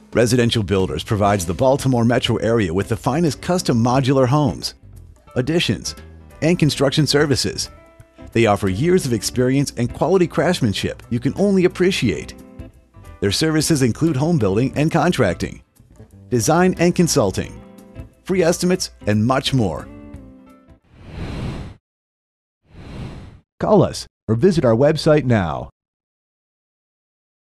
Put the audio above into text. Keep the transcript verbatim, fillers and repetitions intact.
Residential Builders provides the Baltimore metro area with the finest custom modular homes, additions, and construction services. They offer years of experience and quality craftsmanship you can only appreciate. Their services include home building and contracting, design and consulting, free estimates, and much more. Call us or visit our website now.